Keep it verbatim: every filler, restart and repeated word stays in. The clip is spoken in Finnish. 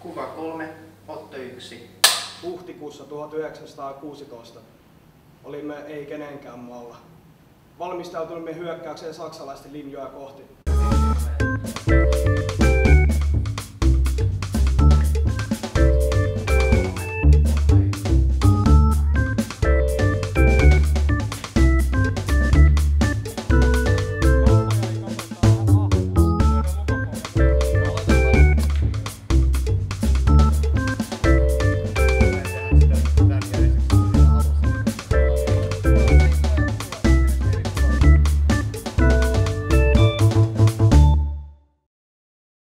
Kuva kolme, otto yksi. Huhtikuussa tuhatyhdeksänsataakuusitoista. Olimme ei kenenkään maalla. Valmistautuimme hyökkäykseen saksalaisten linjoja kohti.